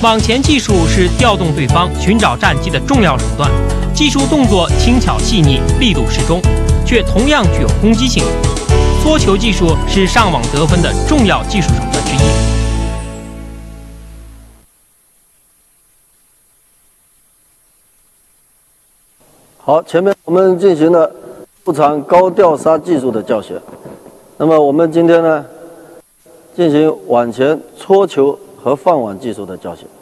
网前技术是调动对方、寻找战机的重要手段，技术动作轻巧细腻、力度适中，却同样具有攻击性。搓球技术是上网得分的重要技术手段之一。 好，前面我们进行了步长高吊杀技术的教学，那么我们今天呢，进行网前搓球和放网技术的教学。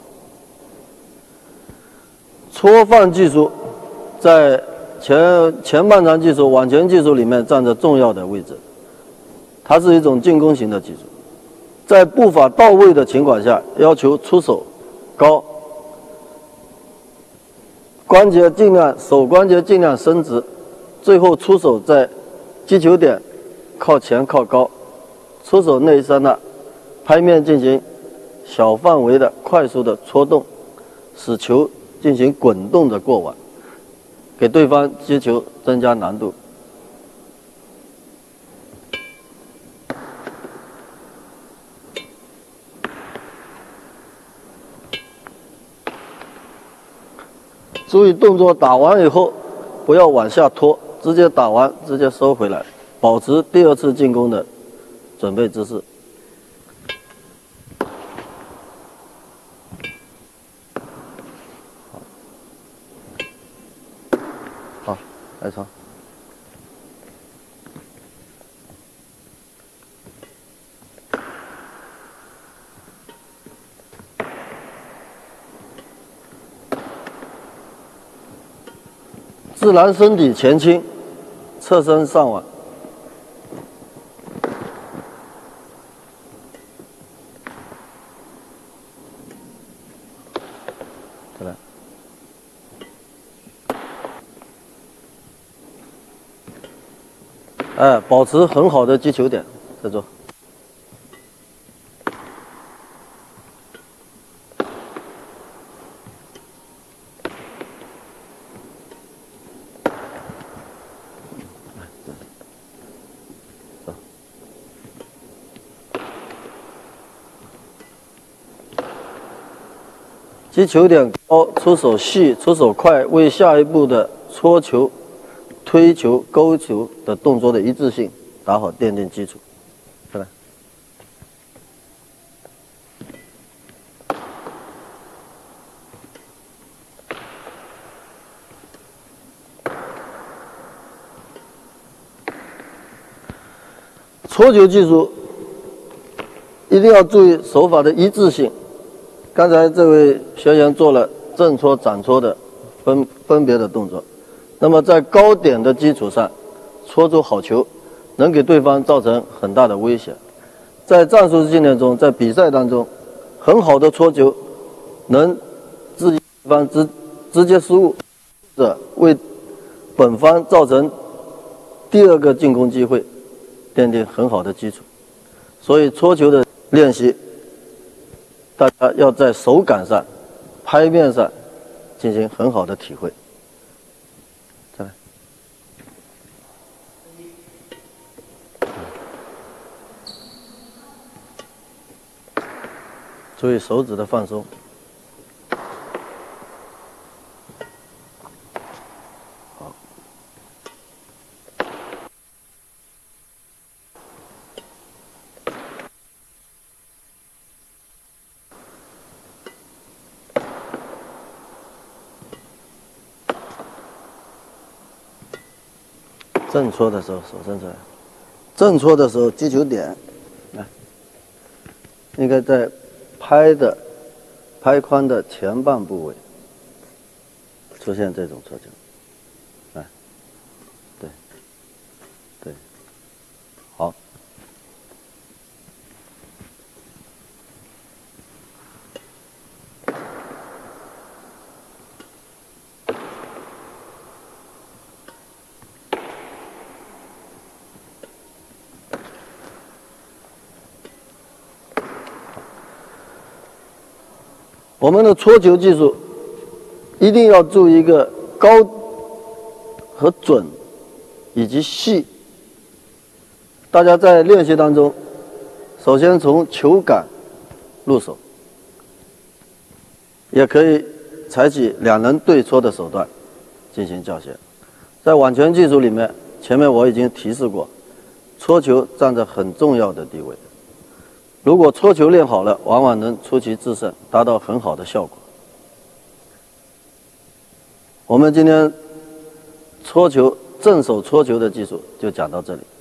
搓放技术在前半场技术、网前技术里面占着重要的位置，它是一种进攻型的技术，在步伐到位的情况下，要求出手高。手关节尽量伸直，最后出手在击球点靠前靠高，出手那一刹那，拍面进行小范围的快速的搓动，使球进行滚动的过网，给对方接球增加难度。注意动作打完以后，不要往下拖，直接打完直接收回来，保持第二次进攻的准备姿势。好，来长。自然身体前倾，侧身上网。再来。保持很好的击球点，再做。击球点高，出手细，出手快，为下一步的搓球、推球、勾球的动作的一致性打好奠定基础。再来。搓球技术一定要注意手法的一致性。刚才这位学员做了正搓、掌搓的分别的动作，那么在高点的基础上搓出好球，能给对方造成很大的威胁。在战术训练中，在比赛当中，很好的搓球能致对方直接失误，或者为本方造成第二个进攻机会奠定很好的基础。所以搓球的练习，大家要在手感上、拍面上进行很好的体会。再来，注意手指的放松。好，正搓的时候手伸出来，正搓的时候击球点，来，应该在拍框的前半部位出现这种搓球，来，对，对，好。我们的搓球技术一定要注意一个高和准以及细。大家在练习当中，首先从球感入手， 也可以采取两人对搓的手段进行教学。在网拳技术里面，前面我已经提示过，搓球占着很重要的地位。如果搓球练好了，往往能出奇制胜，达到很好的效果。我们今天搓球正手搓球的技术就讲到这里。